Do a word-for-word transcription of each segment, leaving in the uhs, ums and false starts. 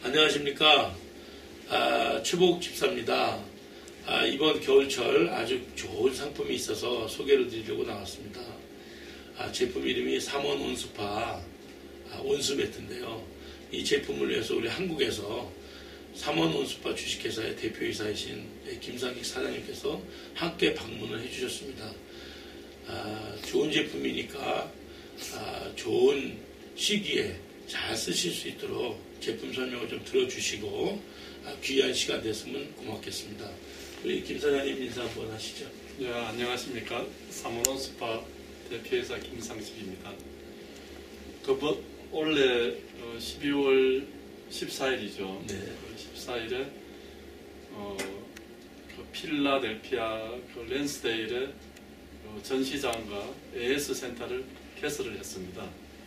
안녕하십니까. 아, 최복 집사입니다. 아, 이번 겨울철 아주 좋은 상품이 있어서 소개를 드리려고 나왔습니다. 아, 제품 이름이 삼원 온수파 아, 온수 매트인데요. 이 제품을 위해서 우리 한국에서 삼원 온수파 주식회사의 대표이사이신 김상익 사장님께서 함께 방문을 해주셨습니다. 아, 좋은 제품이니까 아, 좋은 시기에 잘 쓰실 수 있도록 제품 설명을 좀 들어주시고 아, 귀한 시간 됐으면 고맙겠습니다. 우리 김 사장님 인사 한번 하시죠. 네, 안녕하십니까. 삼원 온수파 대표이사 김상식입니다. 그 원래 십이월 십사일이죠. 네. 십사일에 어, 그 필라델피아 그 랜스데일의 그 전시장과 에이에스 센터를 개설을 했습니다.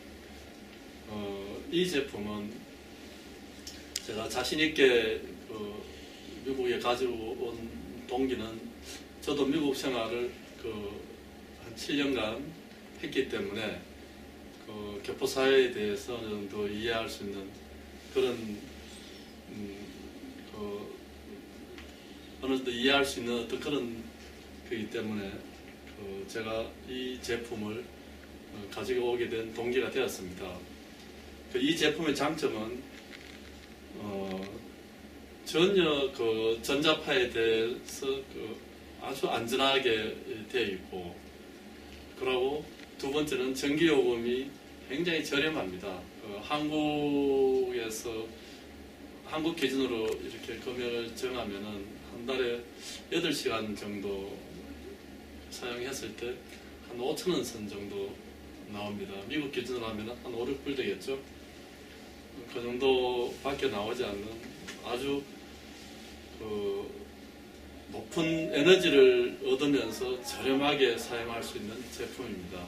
어, 이 제품은 제가 자신있게 그 미국에 가지고 온 동기는 저도 미국 생활을 그 한 칠 년간 했기 때문에 그 교포사회에 대해서는 더 이해할 수 있는 그런 음, 그 어느 정도 이해할 수 있는 어떤 그런 거기 때문에 그 제가 이 제품을 가지고 오게 된 동기가 되었습니다. 그 이 제품의 장점은 어, 전혀 그 전자파에 대해서 그 아주 안전하게 되어 있고, 그리고 두 번째는 전기요금이 굉장히 저렴합니다. 그 한국에서 한국 기준으로 이렇게 금액을 정하면은 한 달에 여덟 시간 정도 사용했을 때 한 오천 원 선 정도 나옵니다. 미국 기준으로 하면 한 오, 육 불 되겠죠. 그 정도밖에 나오지 않는 아주 그 높은 에너지를 얻으면서 저렴하게 사용할 수 있는 제품입니다.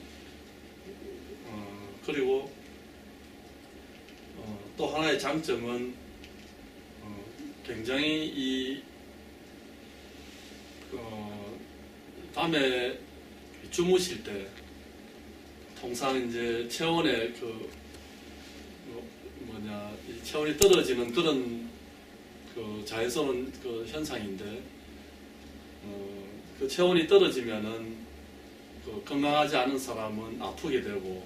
어, 그리고 어, 또 하나의 장점은 어, 굉장히 이 어, 밤에 주무실 때 통상 이제 체온의 그 뭐냐 이 체온이 떨어지는 그런 그 자연스러운 그 현상인데, 어, 그 체온이 떨어지면은 그 건강하지 않은 사람은 아프게 되고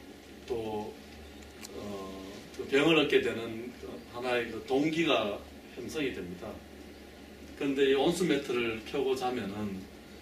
또 어, 그 병을 얻게 되는 그 하나의 그 동기가 형성이 됩니다. 그런데 이 온수 매트를 펴고 자면은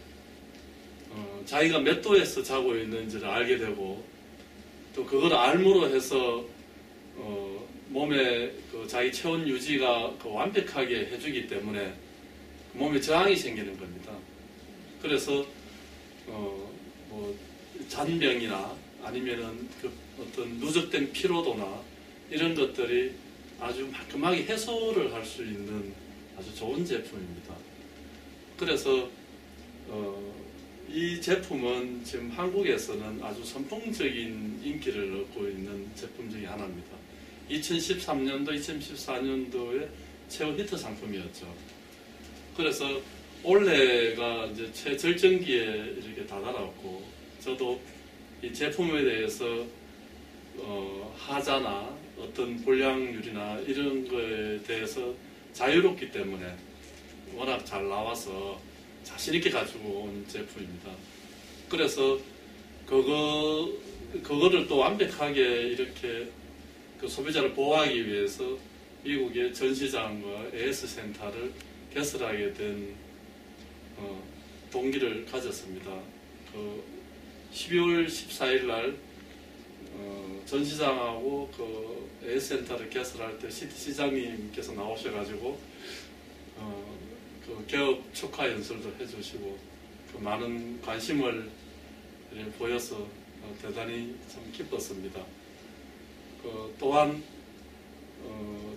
어, 자기가 몇 도에서 자고 있는지를 알게 되고, 또 그걸 알므로 해서 어, 몸에 그 자기 체온 유지가 그 완벽하게 해주기 때문에 몸에 저항이 생기는 겁니다. 그래서 어, 뭐 잔병이나 아니면은 그 어떤 누적된 피로도나 이런 것들이 아주 말끔하게 해소를 할 수 있는 아주 좋은 제품입니다. 그래서 어, 이 제품은 지금 한국에서는 아주 선풍적인 인기를 얻고 있는 제품 중에 하나입니다. 이천십삼 년도, 이천십사 년도에 최고 히트 상품이었죠. 그래서 올해가 이제 최절정기에 이렇게 다다랐고, 저도 이 제품에 대해서 어, 하자나 어떤 불량률이나 이런 거에 대해서 자유롭기 때문에 워낙 잘 나와서 자신있게 가지고 온 제품입니다. 그래서 그거, 그거를 또 완벽하게 이렇게 그 소비자를 보호하기 위해서 미국의 전시장과 에이에스 센터를 개설하게 된 어, 동기를 가졌습니다. 그 십이월 십사일 날 어, 전시장하고 그 에이에스 센터를 개설할 때 시티 시장님께서 나오셔가지고 어, 그 개업 축하 연설도 해주시고 그 많은 관심을 보여서 어, 대단히 참 기뻤습니다. 그 또한 어,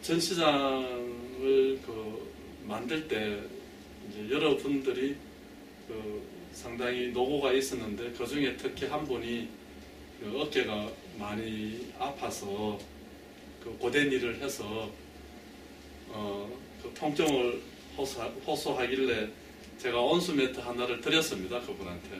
전시장을 그 만들 때 이제 여러분들이 그 상당히 노고가 있었는데, 그 중에 특히 한 분이 그 어깨가 많이 아파서 그 고된 일을 해서 어, 그 통증을 호소, 호소하길래 제가 온수 매트 하나를 드렸습니다. 그분한테.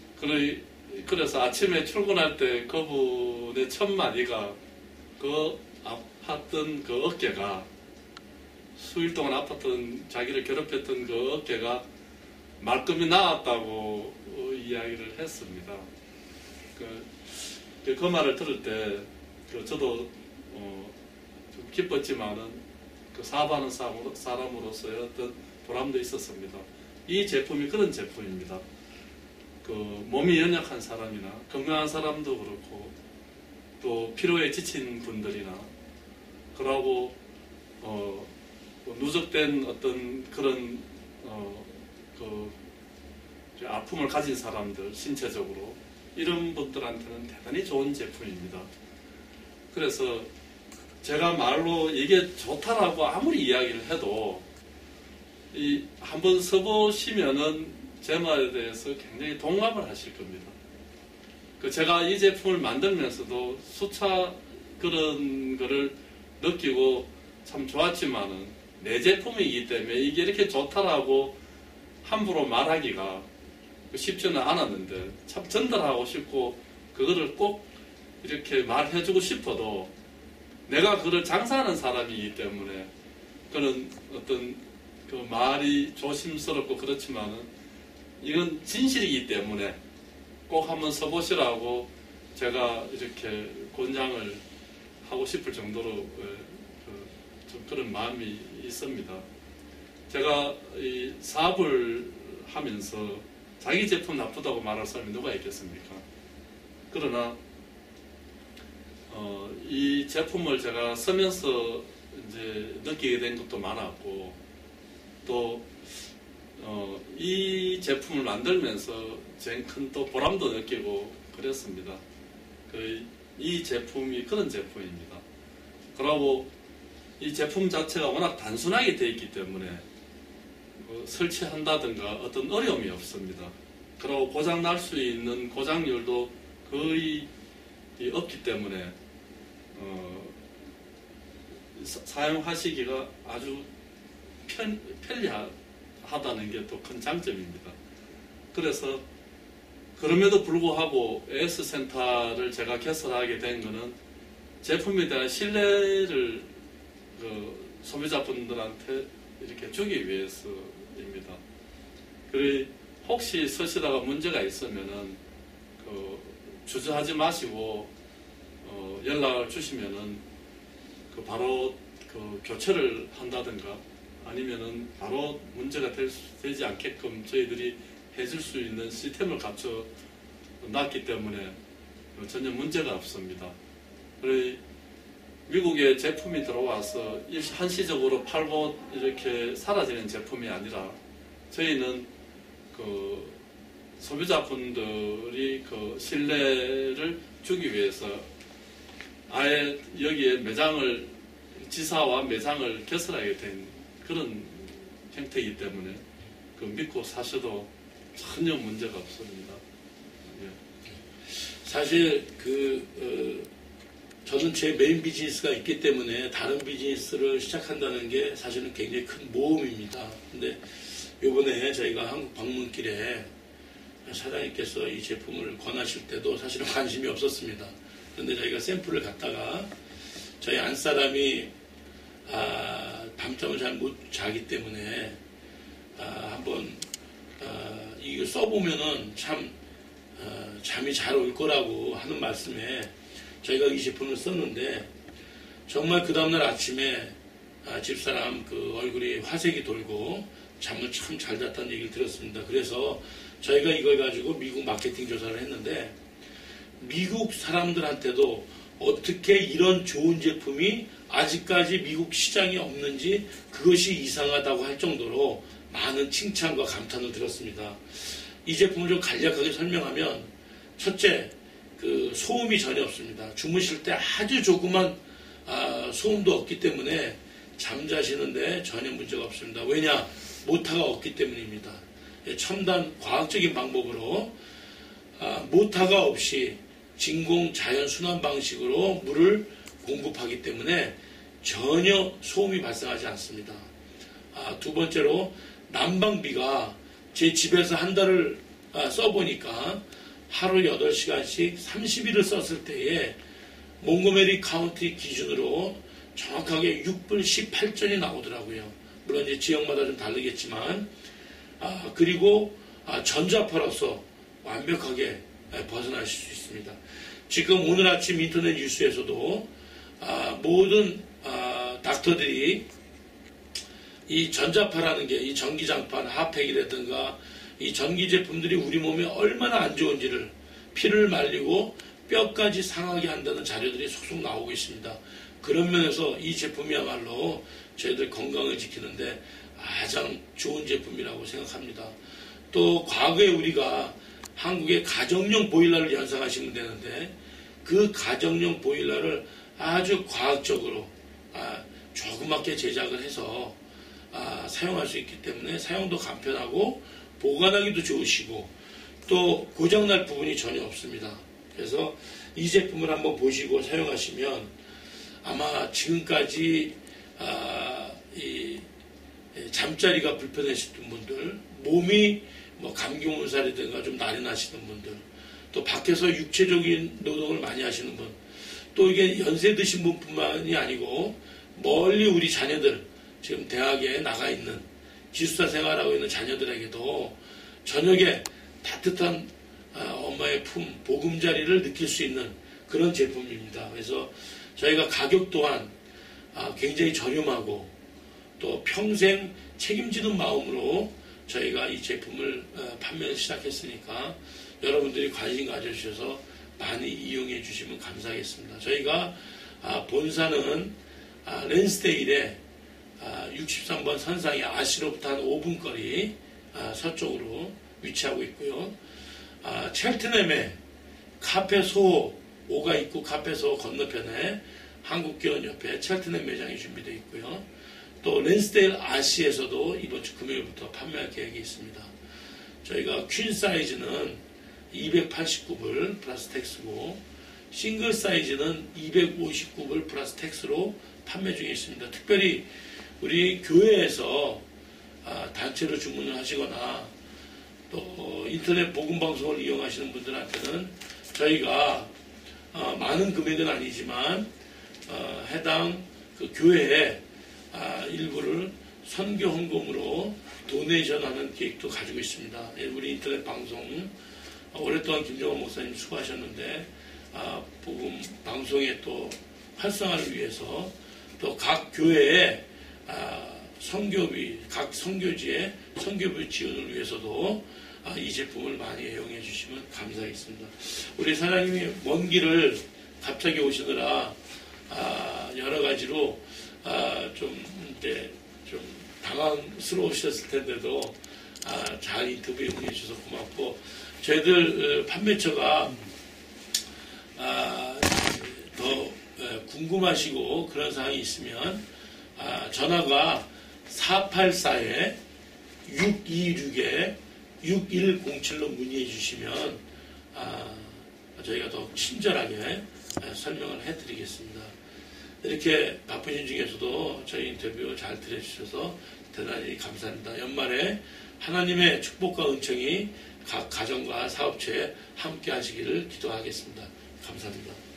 그래, 그래서 아침에 출근할 때 그분의 첫 마디가 그 아팠던 그 어깨가 수일 동안 아팠던 자기를 괴롭혔던 그 어깨가 말끔히 나았다고 어, 이야기를 했습니다. 그, 그, 그 말을 들을 때 그 저도 어, 좀 기뻤지만은 그 사업하는 사람으로서의 어떤 보람도 있었습니다. 이 제품이 그런 제품입니다. 그 몸이 연약한 사람이나 건강한 사람도 그렇고 또 피로에 지친 분들이나 그러고 어, 누적된 어떤 그런 어, 그 아픔을 가진 사람들 신체적으로 이런 분들한테는 대단히 좋은 제품입니다. 그래서 제가 말로 이게 좋다라고 아무리 이야기를 해도 이 한번 써보시면은 제 말에 대해서 굉장히 동감을 하실 겁니다. 그 제가 이 제품을 만들면서도 수차 그런 거를 느끼고 참 좋았지만은 내 제품이기 때문에 이게 이렇게 좋다라고 함부로 말하기가 쉽지는 않았는데 참 전달하고 싶고 그거를 꼭 이렇게 말해주고 싶어도 내가 그걸 장사하는 사람이기 때문에 그런 어떤 그 말이 조심스럽고 그렇지만은 이건 진실이기 때문에 꼭 한번 써보시라고 제가 이렇게 권장을 하고 싶을 정도로 좀 그런 마음이 있습니다. 제가 이 사업을 하면서 자기 제품 나쁘다고 말할 사람이 누가 있겠습니까? 그러나 어, 이 제품을 제가 쓰면서 이제 느끼게 된 것도 많았고 또 어, 이 제품을 만들면서 제 큰 또 보람도 느끼고 그랬습니다. 그, 이 제품이 그런 제품입니다. 그리고 이 제품 자체가 워낙 단순하게 되어 있기 때문에 뭐 설치한다든가 어떤 어려움이 없습니다. 그리고 고장 날 수 있는 고장률도 거의 없기 때문에 어, 사, 사용하시기가 아주 편, 편리하다는 게 또 큰 장점입니다. 그래서 그럼에도 불구하고 에이에스 센터를 제가 개설하게 된 것은 제품에 대한 신뢰를 그 소비자분들한테 이렇게 주기 위해서입니다. 그리고 혹시 쓰시다가 문제가 있으면은 그 주저하지 마시고 어 연락을 주시면은 그 바로 그 교체를 한다든가 아니면은 바로 문제가 될 수, 되지 않게끔 저희들이 해줄 수 있는 시스템을 갖춰 놨기 때문에 전혀 문제가 없습니다. 그리고 미국에 제품이 들어와서 한시적으로 팔고 이렇게 사라지는 제품이 아니라 저희는 그 소비자분들이 그 신뢰를 주기 위해서 아예 여기에 매장을 지사와 매장을 개설하게 된 그런 형태이기 때문에 그 믿고 사셔도 전혀 문제가 없습니다. 예. 사실 그 어, 저는 제 메인 비즈니스가 있기 때문에 다른 비즈니스를 시작한다는 게 사실은 굉장히 큰 모험입니다. 근데 이번에 저희가 한국 방문길에 사장님께서 이 제품을 권하실 때도 사실은 관심이 없었습니다. 그런데 저희가 샘플을 갖다가 저희 안사람이 아, 밤잠을 잘 못 자기 때문에 아, 한번 아, 이거 써보면은 참 아, 잠이 잘 올 거라고 하는 말씀에 저희가 이 제품을 썼는데 정말 그 다음날 아침에 아, 집사람 그 얼굴이 화색이 돌고 잠을 참 잘 잤다는 얘기를 들었습니다. 그래서 저희가 이걸 가지고 미국 마케팅 조사를 했는데 미국 사람들한테도 어떻게 이런 좋은 제품이 아직까지 미국 시장에 없는지 그것이 이상하다고 할 정도로 많은 칭찬과 감탄을 들었습니다. 이 제품을 좀 간략하게 설명하면 첫째, 그 소음이 전혀 없습니다. 주무실 때 아주 조그만 아, 소음도 없기 때문에 잠자시는데 전혀 문제가 없습니다. 왜냐? 모터가 없기 때문입니다. 첨단 과학적인 방법으로 아, 모터가 없이 진공 자연 순환 방식으로 물을 공급하기 때문에 전혀 소음이 발생하지 않습니다. 아, 두 번째로 난방비가 제 집에서 한 달을 아, 써보니까 하루 여덟 시간씩 삼십 일을 썼을 때에 몽고메리 카운티 기준으로 정확하게 육 분 십팔 전이 나오더라고요. 물론 이제 지역마다 좀 다르겠지만, 아, 그리고 아, 전자파로서 완벽하게 벗어나실 수 있습니다. 지금 오늘 아침 인터넷 뉴스에서도 아, 모든 아, 닥터들이 이 전자파라는 게 이 전기장판, 핫팩이라든가 이 전기 제품들이 우리 몸에 얼마나 안 좋은지를 피를 말리고 뼈까지 상하게 한다는 자료들이 속속 나오고 있습니다. 그런 면에서 이 제품이야말로 저희들 건강을 지키는데 가장 좋은 제품이라고 생각합니다. 또 과거에 우리가 한국의 가정용 보일러를 연상하시면 되는데 그 가정용 보일러를 아주 과학적으로 아, 조그맣게 제작을 해서 아, 사용할 수 있기 때문에 사용도 간편하고 보관하기도 좋으시고 또 고장날 부분이 전혀 없습니다. 그래서 이 제품을 한번 보시고 사용하시면 아마 지금까지 아, 이 잠자리가 불편하시던 분들, 몸이 뭐 감기 몸살이든가 좀 날이 나시는 분들, 또 밖에서 육체적인 노동을 많이 하시는 분, 또 이게 연세 드신 분뿐만이 아니고 멀리 우리 자녀들, 지금 대학에 나가 있는 기숙사 생활하고 있는 자녀들에게도 저녁에 따뜻한 엄마의 품, 보금자리를 느낄 수 있는 그런 제품입니다. 그래서 저희가 가격 또한 굉장히 저렴하고 또 평생 책임지는 마음으로 저희가 이 제품을 판매를 시작했으니까 여러분들이 관심 가져주셔서 많이 이용해 주시면 감사하겠습니다. 저희가 본사는 랜스데일에 육십삼 번 선상의 아시로부터 한 오 분 거리 서쪽으로 위치하고 있고요. 첼트넴에 카페소 오가 있고 카페소 건너편에 한국기원 옆에 첼트넴 매장이 준비되어 있고요. 또 랜스데일 아시에서도 이번 주 금요일부터 판매할 계획이 있습니다. 저희가 퀸 사이즈는 이백팔십구 불 플러스 텍스고 싱글 사이즈는 이백오십구 불 플러스 텍스로 판매 중에 있습니다. 특별히 우리 교회에서 단체로 주문을 하시거나 또 인터넷 복음방송을 이용하시는 분들한테는 저희가 많은 금액은 아니지만 해당 그 교회에 일부를 선교 헌금으로 도네이션하는 계획도 가지고 있습니다. 우리 인터넷 방송 오랫동안 김정원 목사님 수고하셨는데 복음 방송의 또 활성화를 위해서 또 각 교회에 선교비, 각 선교지의 선교비 지원을 위해서도 이 제품을 많이 애용해 주시면 감사하겠습니다. 우리 사장님이 먼 길을 갑자기 오시느라 여러 가지로 좀 이제 좀 당황스러우셨을 텐데도 잘 인터뷰에 응해 주셔서 고맙고 저희들 판매처가 더 궁금하시고 그런 사항이 있으면 전화가 사팔사 육이육 육일공칠로 문의해 주시면 저희가 더 친절하게 설명을 해드리겠습니다. 이렇게 바쁘신 중에서도 저희 인터뷰 잘 들어주셔서 대단히 감사합니다. 연말에 하나님의 축복과 은총이 각 가정과 사업체에 함께 하시기를 기도하겠습니다. 감사합니다.